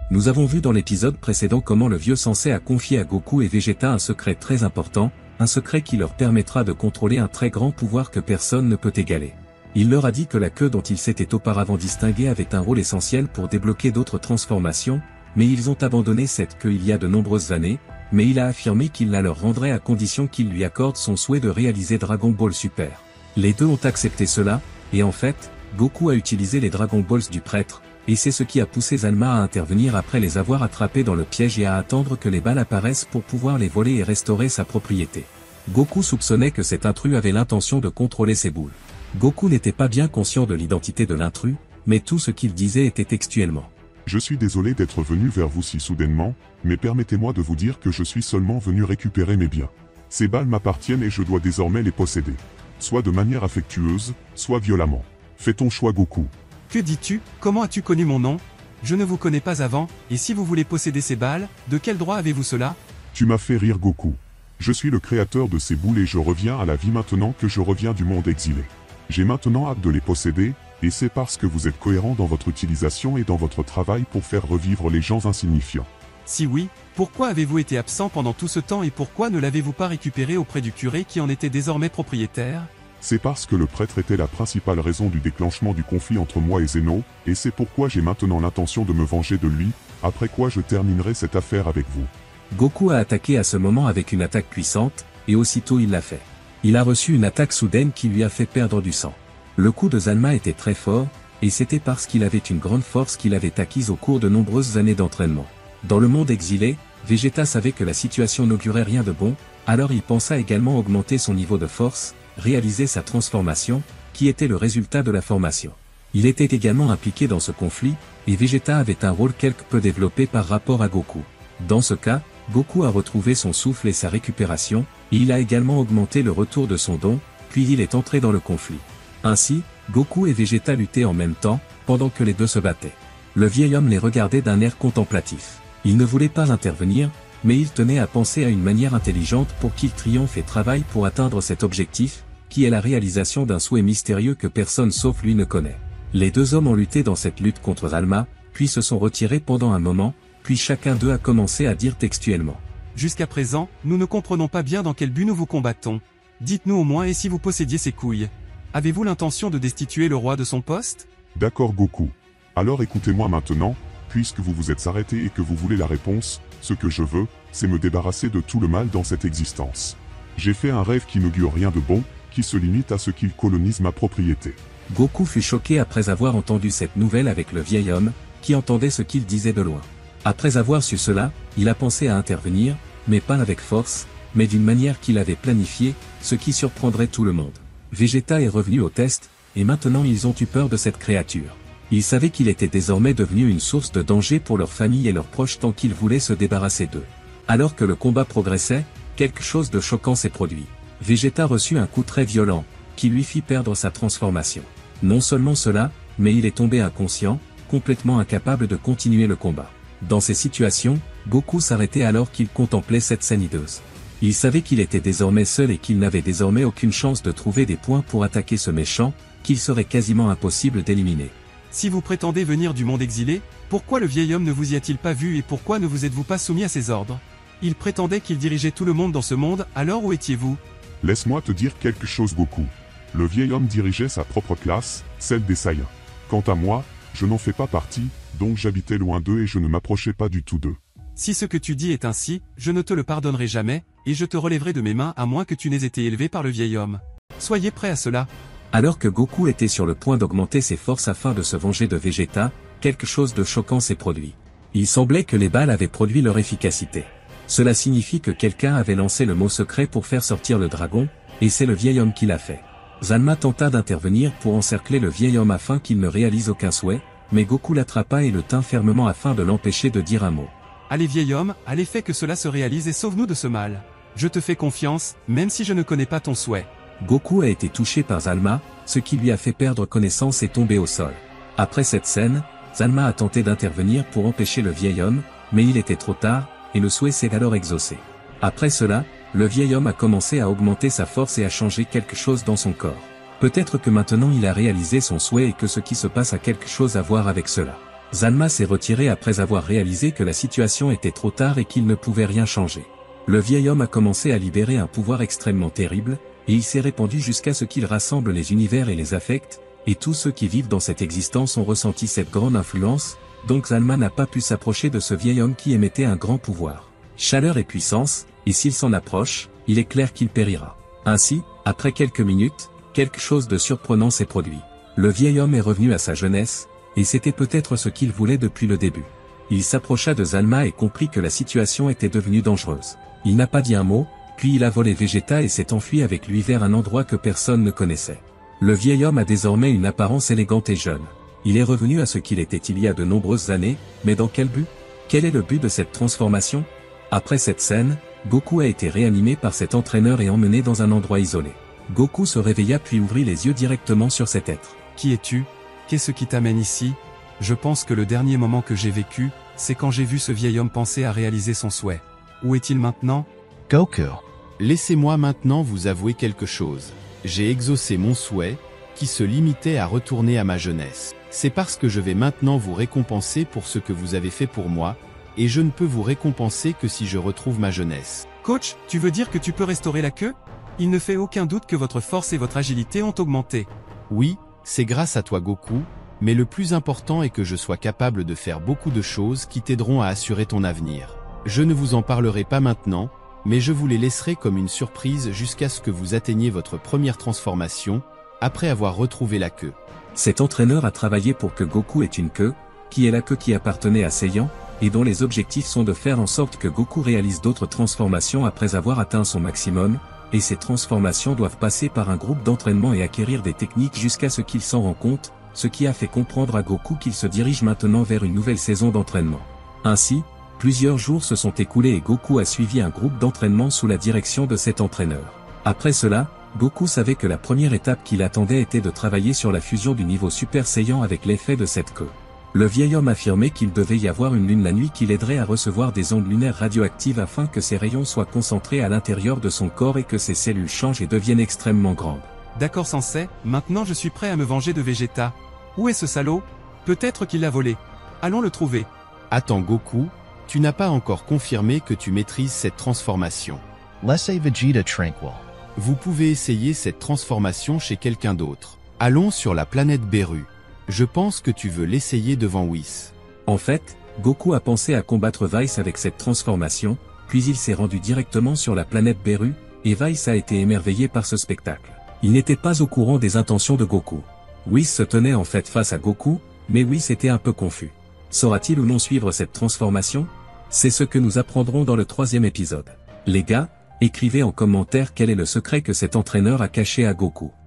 Nous avons vu dans l'épisode précédent comment le vieux sensei a confié à Goku et Vegeta un secret très important, un secret qui leur permettra de contrôler un très grand pouvoir que personne ne peut égaler. Il leur a dit que la queue dont ils s'étaient auparavant distingués avait un rôle essentiel pour débloquer d'autres transformations, mais ils ont abandonné cette queue il y a de nombreuses années, mais il a affirmé qu'il la leur rendrait à condition qu'il lui accorde son souhait de réaliser Dragon Ball Super. Les deux ont accepté cela, et en fait, Goku a utilisé les Dragon Balls du prêtre, et c'est ce qui a poussé Zanma à intervenir après les avoir attrapés dans le piège et à attendre que les balles apparaissent pour pouvoir les voler et restaurer sa propriété. Goku soupçonnait que cet intrus avait l'intention de contrôler ses boules. Goku n'était pas bien conscient de l'identité de l'intrus, mais tout ce qu'il disait était textuellement. Je suis désolé d'être venu vers vous si soudainement, mais permettez-moi de vous dire que je suis seulement venu récupérer mes biens. Ces balles m'appartiennent et je dois désormais les posséder. Soit de manière affectueuse, soit violemment. Fais ton choix Goku. Que dis-tu? Comment as-tu connu mon nom? Je ne vous connais pas avant, et si vous voulez posséder ces balles, de quel droit avez-vous cela? Tu m'as fait rire Goku. Je suis le créateur de ces boules et je reviens à la vie maintenant que je reviens du monde exilé. J'ai maintenant hâte de les posséder, et c'est parce que vous êtes cohérent dans votre utilisation et dans votre travail pour faire revivre les gens insignifiants. Si oui, pourquoi avez-vous été absent pendant tout ce temps et pourquoi ne l'avez-vous pas récupéré auprès du curé qui en était désormais propriétaire? C'est parce que le prêtre était la principale raison du déclenchement du conflit entre moi et Zeno, et c'est pourquoi j'ai maintenant l'intention de me venger de lui, après quoi je terminerai cette affaire avec vous. Goku a attaqué à ce moment avec une attaque puissante, et aussitôt il l'a fait. Il a reçu une attaque soudaine qui lui a fait perdre du sang. Le coup de Zanma était très fort, et c'était parce qu'il avait une grande force qu'il avait acquise au cours de nombreuses années d'entraînement. Dans le monde exilé, Vegeta savait que la situation n'augurait rien de bon, alors il pensa également augmenter son niveau de force, réaliser sa transformation, qui était le résultat de la formation. Il était également impliqué dans ce conflit, et Vegeta avait un rôle quelque peu développé par rapport à Goku. Dans ce cas, Goku a retrouvé son souffle et sa récupération, et il a également augmenté le retour de son don, puis il est entré dans le conflit. Ainsi, Goku et Vegeta luttaient en même temps, pendant que les deux se battaient. Le vieil homme les regardait d'un air contemplatif. Il ne voulait pas intervenir, mais il tenait à penser à une manière intelligente pour qu'il triomphe et travaille pour atteindre cet objectif, qui est la réalisation d'un souhait mystérieux que personne sauf lui ne connaît. Les deux hommes ont lutté dans cette lutte contre Zanma, puis se sont retirés pendant un moment, puis chacun d'eux a commencé à dire textuellement. Jusqu'à présent, nous ne comprenons pas bien dans quel but nous vous combattons. Dites-nous au moins et si vous possédiez ces couilles. Avez-vous l'intention de destituer le roi de son poste? D'accord Goku. Alors écoutez-moi maintenant, puisque vous vous êtes arrêté et que vous voulez la réponse, ce que je veux, c'est me débarrasser de tout le mal dans cette existence. J'ai fait un rêve qui n'augure rien de bon, qui se limite à ce qu'il colonise ma propriété. Goku fut choqué après avoir entendu cette nouvelle avec le vieil homme, qui entendait ce qu'il disait de loin. Après avoir su cela, il a pensé à intervenir, mais pas avec force, mais d'une manière qu'il avait planifiée, ce qui surprendrait tout le monde. Vegeta est revenu au test, et maintenant ils ont eu peur de cette créature. Ils savaient qu'il était désormais devenu une source de danger pour leur famille et leurs proches tant qu'ils voulaient se débarrasser d'eux. Alors que le combat progressait, quelque chose de choquant s'est produit. Vegeta reçut un coup très violent, qui lui fit perdre sa transformation. Non seulement cela, mais il est tombé inconscient, complètement incapable de continuer le combat. Dans ces situations, Goku s'arrêtait alors qu'il contemplait cette scène hideuse. Il savait qu'il était désormais seul et qu'il n'avait désormais aucune chance de trouver des points pour attaquer ce méchant, qu'il serait quasiment impossible d'éliminer. Si vous prétendez venir du monde exilé, pourquoi le vieil homme ne vous y a-t-il pas vu et pourquoi ne vous êtes-vous pas soumis à ses ordres? Il prétendait qu'il dirigeait tout le monde dans ce monde, alors où étiez-vous? Laisse-moi te dire quelque chose Goku. Le vieil homme dirigeait sa propre classe, celle des Saiyans. Quant à moi, je n'en fais pas partie, donc j'habitais loin d'eux et je ne m'approchais pas du tout d'eux. Si ce que tu dis est ainsi, je ne te le pardonnerai jamais, et je te relèverai de mes mains à moins que tu n'aies été élevé par le vieil homme. Soyez prêts à cela. Alors que Goku était sur le point d'augmenter ses forces afin de se venger de Vegeta, quelque chose de choquant s'est produit. Il semblait que les balles avaient produit leur efficacité. Cela signifie que quelqu'un avait lancé le mot secret pour faire sortir le dragon, et c'est le vieil homme qui l'a fait. Zanma tenta d'intervenir pour encercler le vieil homme afin qu'il ne réalise aucun souhait, mais Goku l'attrapa et le tint fermement afin de l'empêcher de dire un mot. Allez vieil homme, allez fais que cela se réalise et sauve-nous de ce mal. Je te fais confiance, même si je ne connais pas ton souhait. Goku a été touché par Zanma, ce qui lui a fait perdre connaissance et tomber au sol. Après cette scène, Zanma a tenté d'intervenir pour empêcher le vieil homme, mais il était trop tard, et le souhait s'est alors exaucé. Après cela, le vieil homme a commencé à augmenter sa force et à changer quelque chose dans son corps. Peut-être que maintenant il a réalisé son souhait et que ce qui se passe a quelque chose à voir avec cela. Zanma s'est retiré après avoir réalisé que la situation était trop tard et qu'il ne pouvait rien changer. Le vieil homme a commencé à libérer un pouvoir extrêmement terrible, et il s'est répandu jusqu'à ce qu'il rassemble les univers et les affecte, et tous ceux qui vivent dans cette existence ont ressenti cette grande influence, donc Zanma n'a pas pu s'approcher de ce vieil homme qui émettait un grand pouvoir, chaleur et puissance, et s'il s'en approche, il est clair qu'il périra. Ainsi, après quelques minutes, quelque chose de surprenant s'est produit. Le vieil homme est revenu à sa jeunesse, et c'était peut-être ce qu'il voulait depuis le début. Il s'approcha de Zanma et comprit que la situation était devenue dangereuse. Il n'a pas dit un mot, puis il a volé Vegeta et s'est enfui avec lui vers un endroit que personne ne connaissait. Le vieil homme a désormais une apparence élégante et jeune. Il est revenu à ce qu'il était il y a de nombreuses années, mais dans quel but? Quel est le but de cette transformation? Après cette scène, Goku a été réanimé par cet entraîneur et emmené dans un endroit isolé. Goku se réveilla puis ouvrit les yeux directement sur cet être. Qui es-tu? Qu'est-ce qui t'amène ici? Je pense que le dernier moment que j'ai vécu, c'est quand j'ai vu ce vieil homme penser à réaliser son souhait. Où est-il maintenant? Goku. Laissez-moi maintenant vous avouer quelque chose. J'ai exaucé mon souhait, qui se limitait à retourner à ma jeunesse. C'est parce que je vais maintenant vous récompenser pour ce que vous avez fait pour moi, et je ne peux vous récompenser que si je retrouve ma jeunesse. Coach, tu veux dire que tu peux restaurer la queue? Il ne fait aucun doute que votre force et votre agilité ont augmenté. Oui, c'est grâce à toi Goku, mais le plus important est que je sois capable de faire beaucoup de choses qui t'aideront à assurer ton avenir. Je ne vous en parlerai pas maintenant, mais je vous les laisserai comme une surprise jusqu'à ce que vous atteigniez votre première transformation, après avoir retrouvé la queue. Cet entraîneur a travaillé pour que Goku ait une queue, qui est la queue qui appartenait à Saiyan, et dont les objectifs sont de faire en sorte que Goku réalise d'autres transformations après avoir atteint son maximum, et ces transformations doivent passer par un groupe d'entraînement et acquérir des techniques jusqu'à ce qu'il s'en rend compte, ce qui a fait comprendre à Goku qu'il se dirige maintenant vers une nouvelle saison d'entraînement. Ainsi, plusieurs jours se sont écoulés et Goku a suivi un groupe d'entraînement sous la direction de cet entraîneur. Après cela, Goku savait que la première étape qui l'attendait était de travailler sur la fusion du niveau Super Saiyan avec l'effet de cette queue. Le vieil homme affirmait qu'il devait y avoir une lune la nuit qui l'aiderait à recevoir des ondes lunaires radioactives afin que ses rayons soient concentrés à l'intérieur de son corps et que ses cellules changent et deviennent extrêmement grandes. D'accord Sensei, maintenant je suis prêt à me venger de Vegeta. Où est ce salaud? Peut-être qu'il l'a volé. Allons le trouver. Attends Goku, tu n'as pas encore confirmé que tu maîtrises cette transformation. Laissez Vegeta tranquille. Vous pouvez essayer cette transformation chez quelqu'un d'autre. Allons sur la planète Beru. Je pense que tu veux l'essayer devant Whis. En fait, Goku a pensé à combattre Whis avec cette transformation, puis il s'est rendu directement sur la planète Beru, et Whis a été émerveillé par ce spectacle. Il n'était pas au courant des intentions de Goku. Whis se tenait en fait face à Goku, mais Whis était un peu confus. Saura-t-il ou non suivre cette transformation? C'est ce que nous apprendrons dans le 3e épisode. Les gars, écrivez en commentaire quel est le secret que cet entraîneur a caché à Goku.